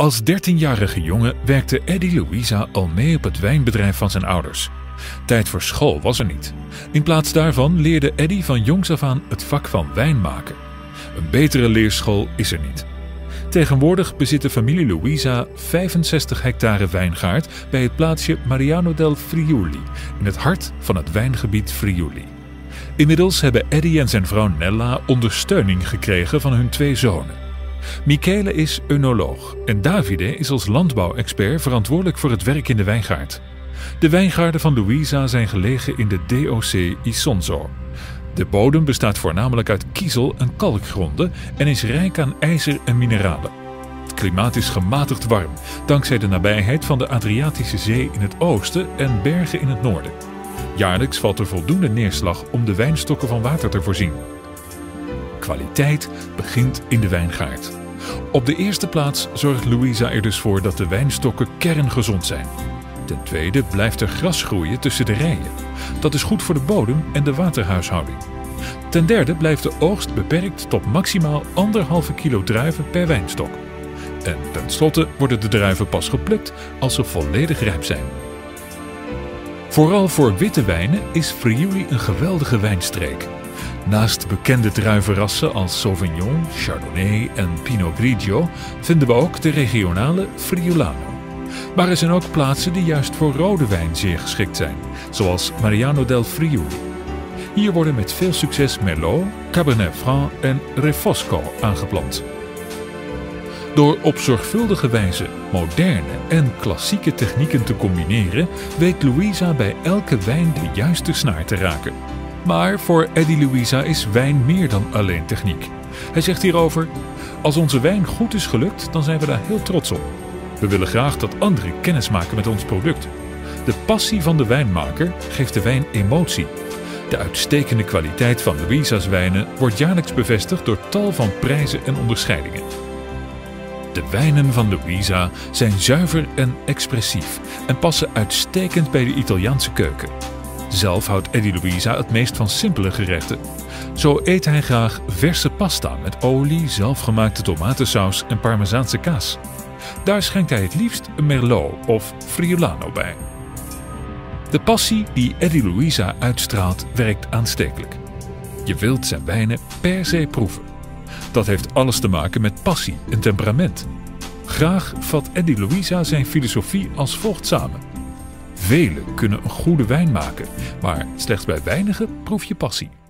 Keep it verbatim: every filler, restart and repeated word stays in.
Als dertienjarige jongen werkte Eddie Louisa al mee op het wijnbedrijf van zijn ouders. Tijd voor school was er niet. In plaats daarvan leerde Eddie van jongs af aan het vak van wijn maken. Een betere leerschool is er niet. Tegenwoordig bezit de familie Louisa vijfenzestig hectare wijngaard bij het plaatsje Mariano del Friuli, in het hart van het wijngebied Friuli. Inmiddels hebben Eddie en zijn vrouw Nella ondersteuning gekregen van hun twee zonen. Michele is œnoloog en Davide is als landbouwexpert verantwoordelijk voor het werk in de wijngaard. De wijngaarden van Louisa zijn gelegen in de D O C Isonzo. De bodem bestaat voornamelijk uit kiezel- en kalkgronden en is rijk aan ijzer en mineralen. Het klimaat is gematigd warm, dankzij de nabijheid van de Adriatische Zee in het oosten en bergen in het noorden. Jaarlijks valt er voldoende neerslag om de wijnstokken van water te voorzien. Kwaliteit begint in de wijngaard. Op de eerste plaats zorgt Louisa er dus voor dat de wijnstokken kerngezond zijn. Ten tweede blijft er gras groeien tussen de rijen. Dat is goed voor de bodem en de waterhuishouding. Ten derde blijft de oogst beperkt tot maximaal anderhalve kilo druiven per wijnstok. En tenslotte worden de druiven pas geplukt als ze volledig rijp zijn. Vooral voor witte wijnen is Friuli een geweldige wijnstreek. Naast bekende druivenrassen als Sauvignon, Chardonnay en Pinot Grigio vinden we ook de regionale Friulano. Maar er zijn ook plaatsen die juist voor rode wijn zeer geschikt zijn, zoals Mariano del Friuli. Hier worden met veel succes Merlot, Cabernet Franc en Refosco aangeplant. Door op zorgvuldige wijze moderne en klassieke technieken te combineren, weet Louisa bij elke wijn de juiste snaar te raken. Maar voor Eddie Louisa is wijn meer dan alleen techniek. Hij zegt hierover: als onze wijn goed is gelukt, dan zijn we daar heel trots op. We willen graag dat anderen kennis maken met ons product. De passie van de wijnmaker geeft de wijn emotie. De uitstekende kwaliteit van Louisa's wijnen wordt jaarlijks bevestigd door tal van prijzen en onderscheidingen. De wijnen van Louisa zijn zuiver en expressief en passen uitstekend bij de Italiaanse keuken. Zelf houdt Eddie Louisa het meest van simpele gerechten. Zo eet hij graag verse pasta met olie, zelfgemaakte tomatensaus en parmezaanse kaas. Daar schenkt hij het liefst een Merlot of Friulano bij. De passie die Eddie Louisa uitstraalt werkt aanstekelijk. Je wilt zijn wijnen per se proeven. Dat heeft alles te maken met passie en temperament. Graag vat Eddie Louisa zijn filosofie als volgt samen: velen kunnen een goede wijn maken, maar slechts bij weinigen proef je passie.